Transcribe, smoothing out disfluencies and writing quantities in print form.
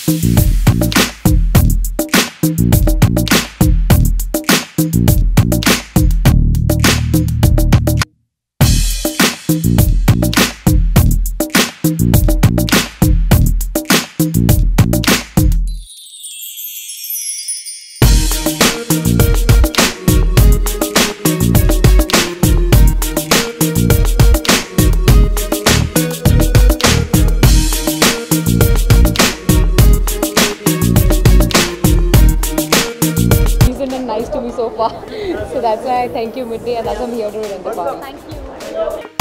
Nice to me so far. So that's why I thank you, Midday, and that's why I'm here to run the party. Thank you.